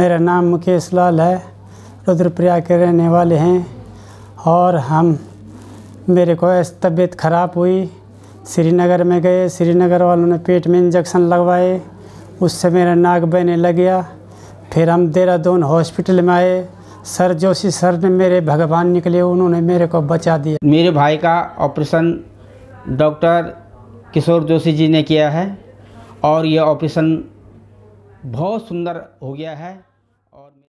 मेरा नाम मुकेश लाल है, रुद्रप्रयाग के रहने वाले हैं। और मेरे को तबीयत ख़राब हुई, श्रीनगर में गए। श्रीनगर वालों ने पेट में इंजेक्शन लगवाए, उससे मेरा नाक बहने लग गया। फिर हम देहरादून हॉस्पिटल में आए। सर जोशी सर ने मेरे भगवान निकले, उन्होंने मेरे को बचा दिया। मेरे भाई का ऑपरेशन डॉक्टर किशोर जोशी जी ने किया है और यह ऑपरेशन बहुत सुंदर हो गया है। और